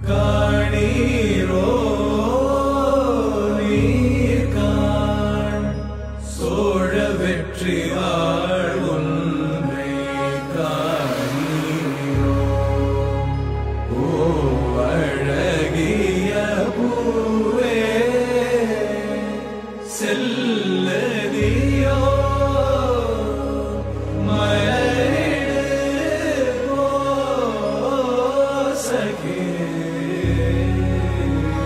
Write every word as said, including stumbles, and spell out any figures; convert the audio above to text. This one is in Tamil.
காணீரோ நீர்காண் சோழ வெற்றி வாழ் ஒன்றை காணீரோ ஓ அழகிய பூவே செல்லதியோ மலரிடு ஓ சகே